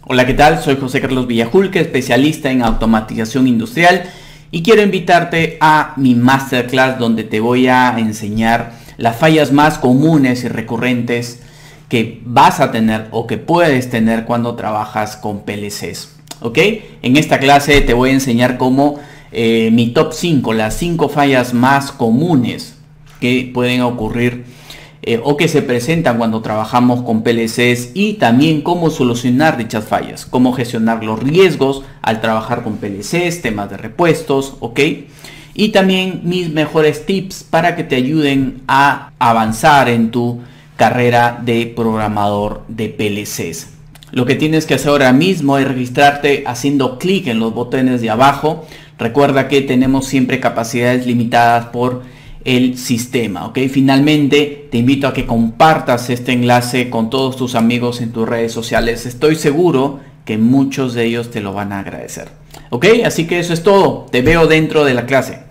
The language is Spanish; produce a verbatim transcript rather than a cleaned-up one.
Hola, ¿qué tal? Soy José Carlos Villajulque, especialista en automatización industrial, y quiero invitarte a mi masterclass donde te voy a enseñar las fallas más comunes y recurrentes que vas a tener o que puedes tener cuando trabajas con P L Cs. ¿Ok? En esta clase te voy a enseñar cómo eh, mi top cinco, las cinco fallas más comunes que pueden ocurrir Eh, o que se presentan cuando trabajamos con P L Cs, y también cómo solucionar dichas fallas, cómo gestionar los riesgos al trabajar con P L Cs, temas de repuestos, ¿ok? Y también mis mejores tips para que te ayuden a avanzar en tu carrera de programador de P L Cs. Lo que tienes que hacer ahora mismo es registrarte haciendo clic en los botones de abajo. Recuerda que tenemos siempre capacidades limitadas por el sistema, ¿ok? Finalmente te invito a que compartas este enlace con todos tus amigos en tus redes sociales. Estoy seguro que muchos de ellos te lo van a agradecer, ¿ok? Así que eso es todo. Te veo dentro de la clase.